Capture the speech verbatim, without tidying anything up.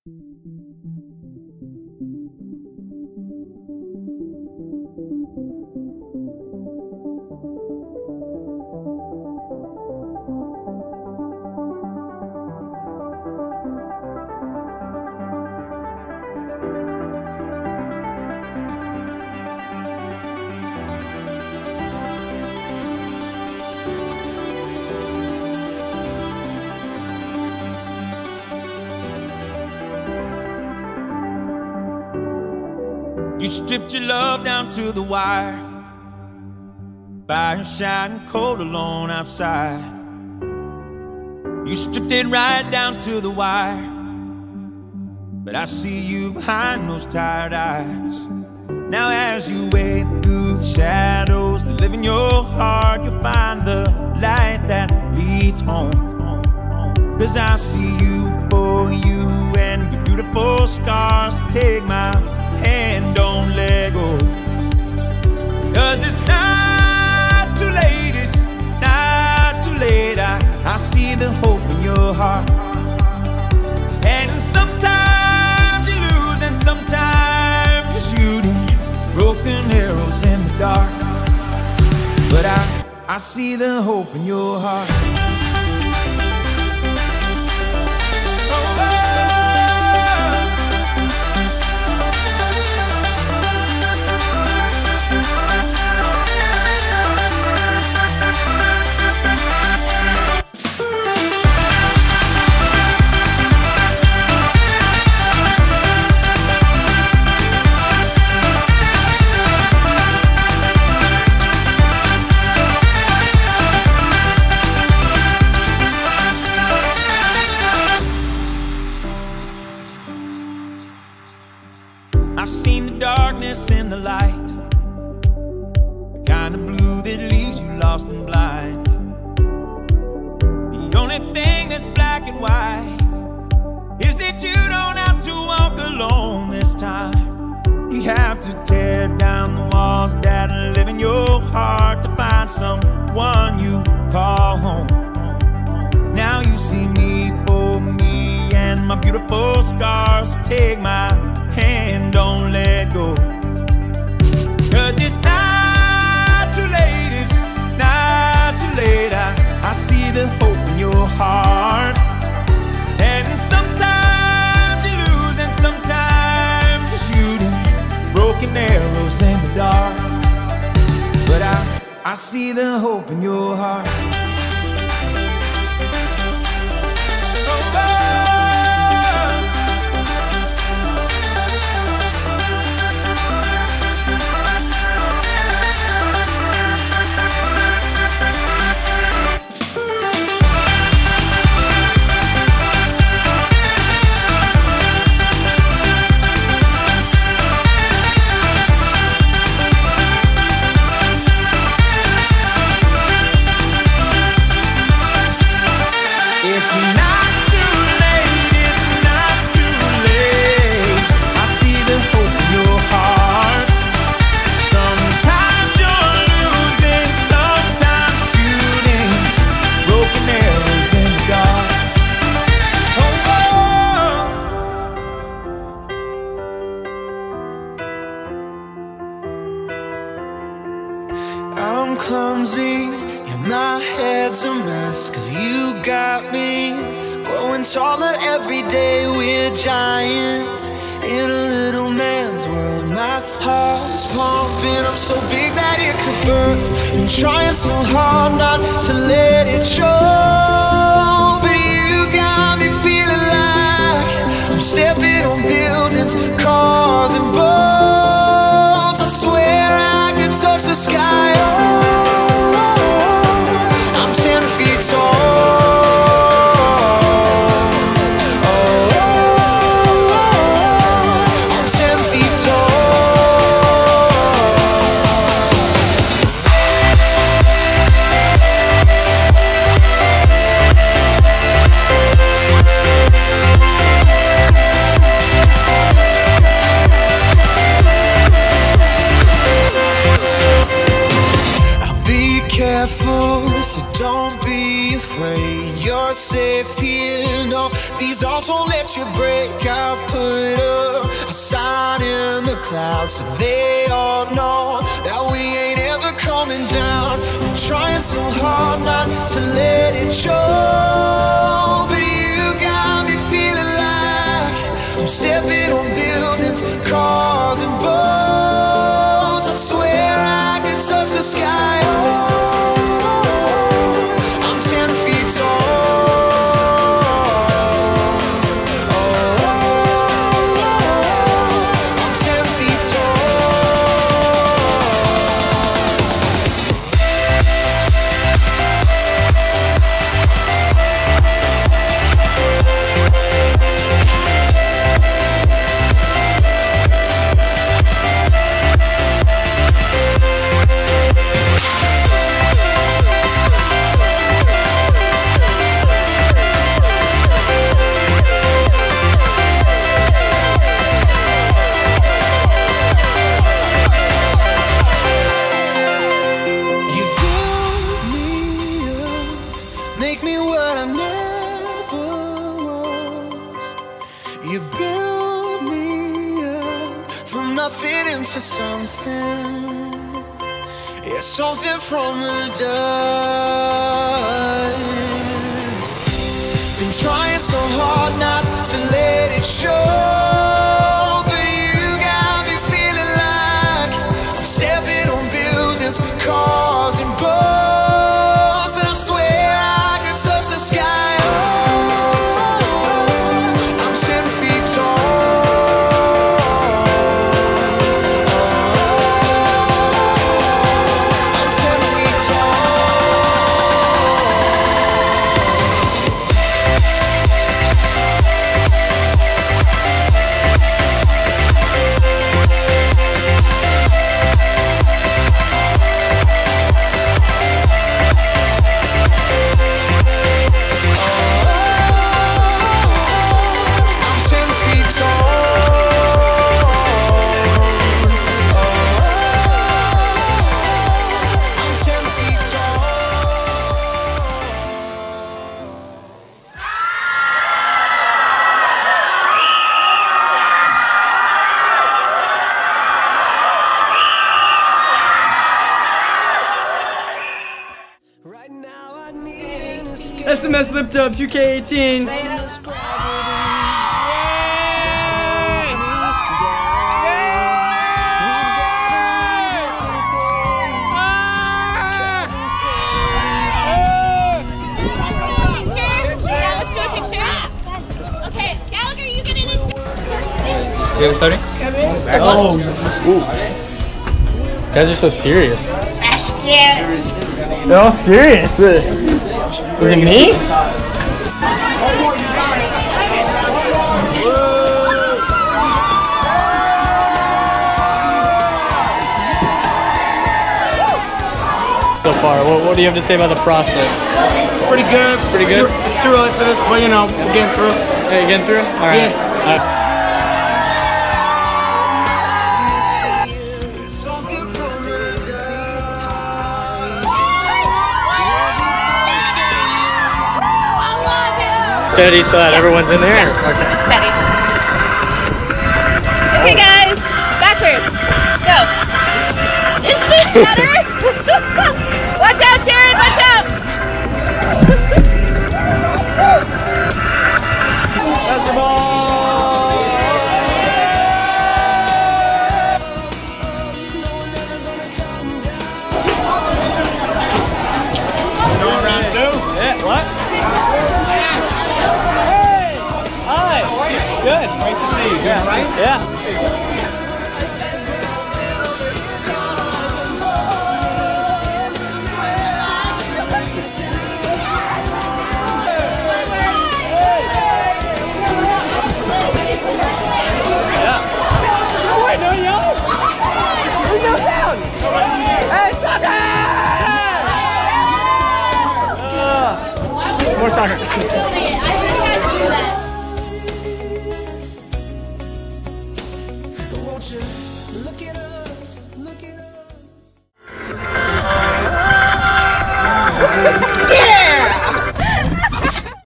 You stripped your love down to the wire, fire shining cold alone outside. You stripped it right down to the wire, but I see you behind those tired eyes. Now as you wade through the shadows that live in your heart, you'll find the light that leads home. Cause I see you for you and your beautiful scars. Take my hand, don't let go. Cause it's not too late, it's not too late. I, I see the hope in your heart. And sometimes you lose and sometimes you're shooting broken arrows in the dark. But I, I see the hope in your heart. I've seen the darkness in the light, the kind of blue that leaves you lost and blind. The only thing that's black and white is that you don't have to walk alone this time. You have to tear down the walls that live in your heart to find someone you call home. Now you see me for me and my beautiful scars. So take my hand, don't let go. Cause it's not too late, it's not too late. I, I see the hope in your heart. And sometimes you lose and sometimes you're shooting broken arrows in the dark. But I, I see the hope in your heart. I'm clumsy and my head's a mess, cause you got me growing taller every day. We're giants in a little man's world. My heart is pumping, I'm so big that it could burst. Been trying so hard not to let it show, but you got me feeling like I'm stepping on buildings, cars and boats. I swear I could touch the sky. So don't be afraid, you're safe here. No, these arms won't let you break. I'll clouds so they all know that we ain't ever coming down. I'm trying so hard not to let it show, but you got me feeling like I'm stepping on buildings, cars and boats. I swear I could touch the sky. I'm ten feet tall. I'm ten feet to something, yeah, something from the dust. Been trying so hard not to let it show, but you got me feeling like I'm stepping on buildings, cars and boats. I swear I could touch the sky. I'm ten feet tall. S M S Lipped Up two K eighteen. You guys starting? Oh, ooh. You guys are so serious. They're all serious. Is it me? So far, what, what do you have to say about the process? It's pretty good. It's pretty good. It's too early for this, but you know, we're getting through. Yeah, you getting through? All right. Yeah. All right. Steady so that everyone's in there. Okay. Steady. Okay, guys, backwards. Go. Is this better? Watch out, Sharon. Watch out. Going round two? Yeah. What? Good. Great to see you. Yeah. Right? Yeah.